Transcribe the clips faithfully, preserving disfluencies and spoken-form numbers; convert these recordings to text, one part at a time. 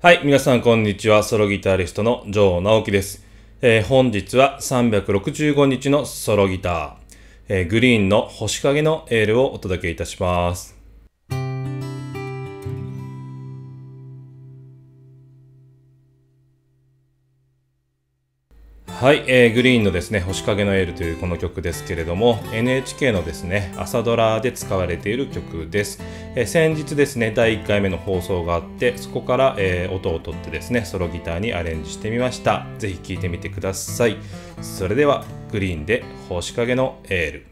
はい、皆さんこんにちは。ソロギタリストの城直樹です。えー本日はさんびゃくろくじゅうごにちのソロギター、えーグリーンの星影のエールをお届けいたします。はい、えーグリーンのですね、星影のエールというこの曲ですけれども、エヌエイチケー のですね、朝ドラで使われている曲です。えー先日ですね、だいいっかいめの放送があって、そこから、えー音を取ってですね、ソロギターにアレンジしてみました。ぜひ聴いてみてください。それでは、グリーンで星影のエール。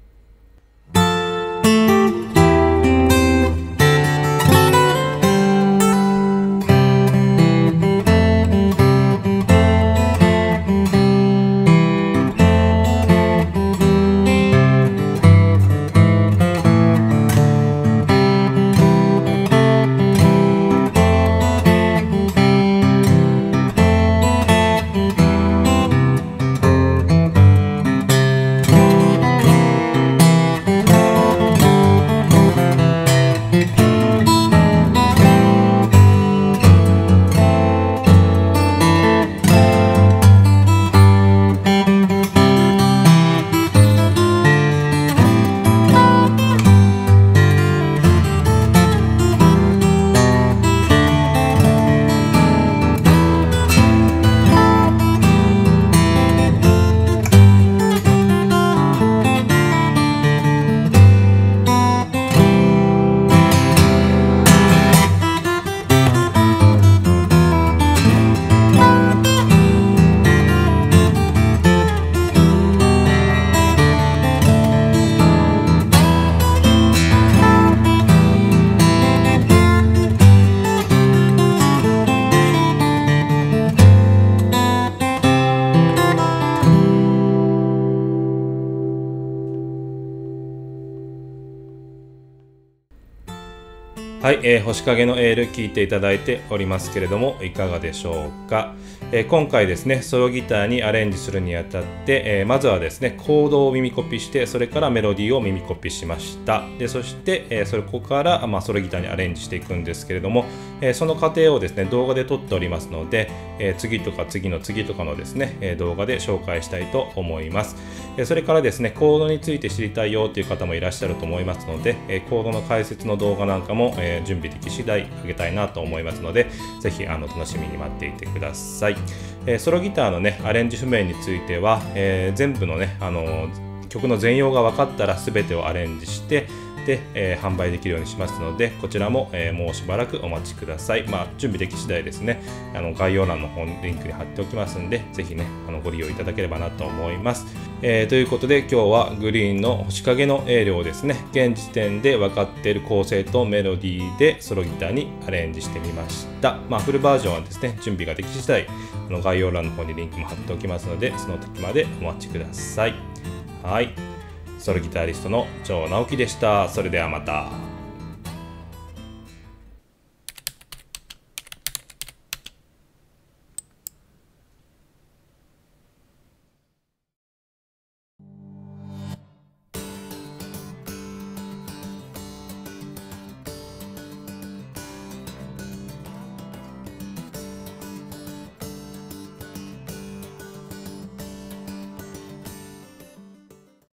はい、えー星影のエール聞いていただいておりますけれども、いかがでしょうか。えー今回ですね、ソロギターにアレンジするにあたって、えーまずはですね、コードを耳コピして、それからメロディーを耳コピしました。で、そして、えーそれここから、まあ、ソロギターにアレンジしていくんですけれども、えーその過程をですね、動画で撮っておりますので、えー次とか次の次とかのですね、えー動画で紹介したいと思います。えーそれからですね、コードについて知りたいよという方もいらっしゃると思いますので、えーコードの解説の動画なんかも、えー準備でき次第あげたいなと思いますので、ぜひあの楽しみに待っていてください。えーソロギターのねアレンジ譜面については、えー全部のねあの曲の全容が分かったら全てをアレンジしてで、えー販売できるようにしますので、こちらも、えーもうしばらくお待ちください。まあ、準備でき次第ですね、あの概要欄の方にリンクに貼っておきますんで、ぜひねあのご利用いただければなと思います。えーということで、今日はグリーンの星影のエールをですね、現時点で分かっている構成とメロディーでソロギターにアレンジしてみました。まあ、フルバージョンはですね、準備ができ次第あの概要欄の方にリンクも貼っておきますので、その時までお待ちください。はい、ソロギタリストの城直樹でした。それではまた。